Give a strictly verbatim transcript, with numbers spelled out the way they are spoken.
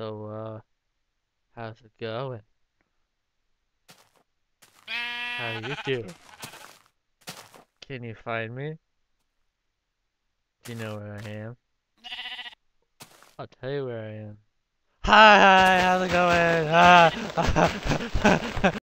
So, uh, how's it going? How you doing? Can you find me? Do you know where I am? I'll tell you where I am. Hi, hi, how's it going? Ah,